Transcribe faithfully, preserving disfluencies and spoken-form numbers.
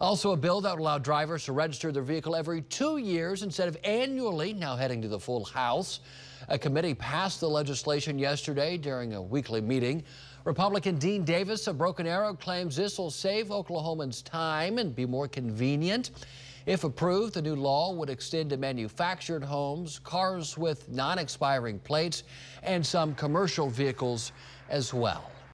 Also, a bill that would allow drivers to register their vehicle every two years instead of annually, now heading to the full House. A committee passed the legislation yesterday during a weekly meeting. Republican Dean Davis of Broken Arrow claims this will save Oklahomans time and be more convenient. If approved, the new law would extend to manufactured homes, cars with non-expiring plates, and some commercial vehicles as well.